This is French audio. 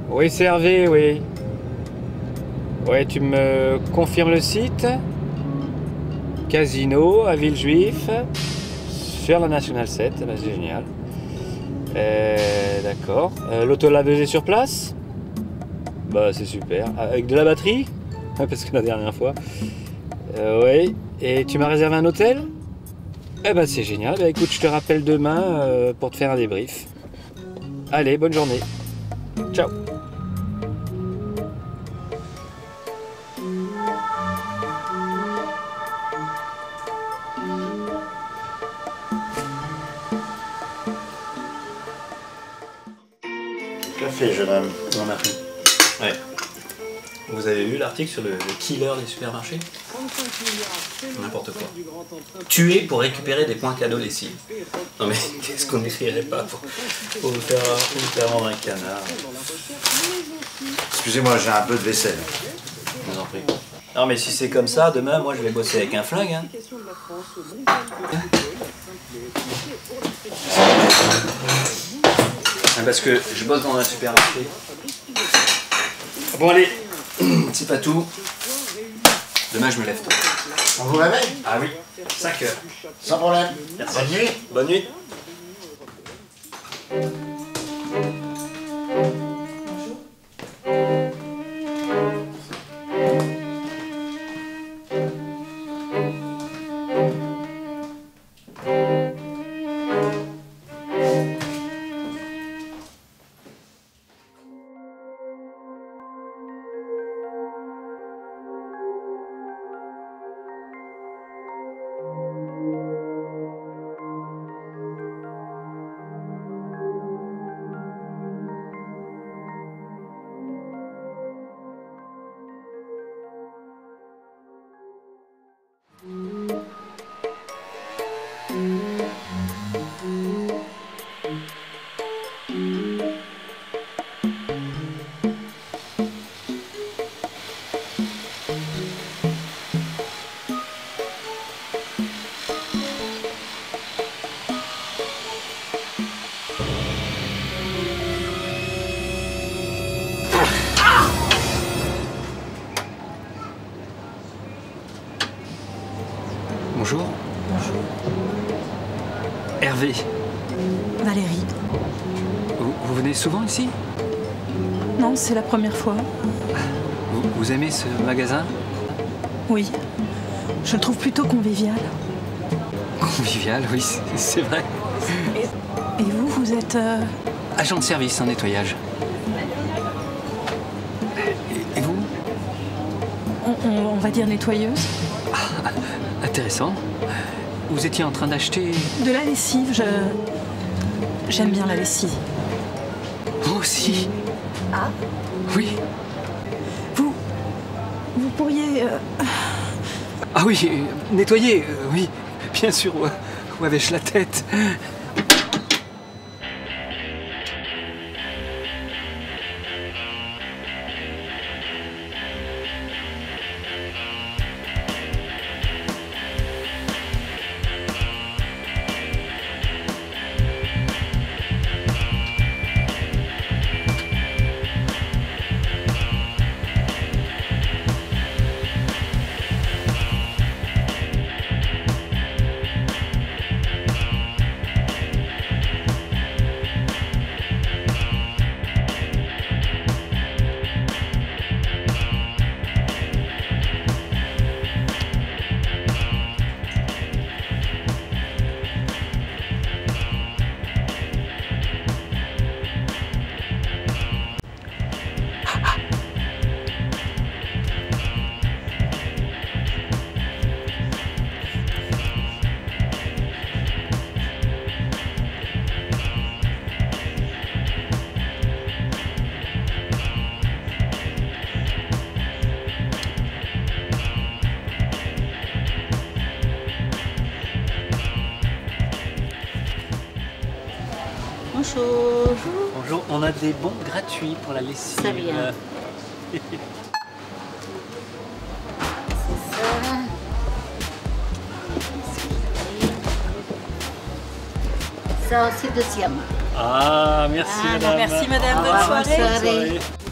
Oui, c'est Hervé, oui. Ouais, tu me confirmes le site? Casino à Villejuif, sur la Nationale 7, bah, c'est génial. D'accord. L'autolaveuse est sur place? Bah c'est super. Avec de la batterie? Parce que la dernière fois. Oui. Et tu m'as réservé un hôtel? Eh ben c'est génial. Bah, écoute, je te rappelle demain pour te faire un débrief. Allez, bonne journée. Ciao. Café, jeune homme. Non, merci. Ouais. Vous avez vu l'article sur le killer des supermarchés? N'importe quoi. Tuer pour récupérer des points cadeaux lessive. Non mais qu'est-ce qu'on n'écrirait pas pour vous faire vendre un canard? Excusez-moi, j'ai un peu de vaisselle. Je vous en prie. Non mais si c'est comme ça, demain moi je vais bosser avec un flingue. Hein. Parce que je bosse dans un supermarché. Bon allez, c'est pas tout. Demain je me lève tôt. On vous réveille? Ah oui, 5 heures. Sans problème. Merci. Bonne nuit. Bonne nuit. Bonjour. Bonjour. Hervé. Valérie. Vous venez souvent ici? Non, c'est la première fois. Vous aimez ce magasin? Oui. Je le trouve plutôt convivial. Convivial, oui, c'est vrai. Et vous, vous êtes... Agent de service en nettoyage. Et vous? On va dire nettoyeuse. Intéressant. Vous étiez en train d'acheter... De la lessive, j'aime bien la lessive. Moi aussi. Ah? Oui. Vous pourriez... Ah oui, nettoyer, oui. Bien sûr, où avais-je la tête? Bonjour. Bonjour, on a des bons gratuits pour la lessive. Ça vient. C'est ça. Ça aussi deuxième. Ah, merci Ah, madame. merci madame, Au revoir, bonne soirée. bonne soirée.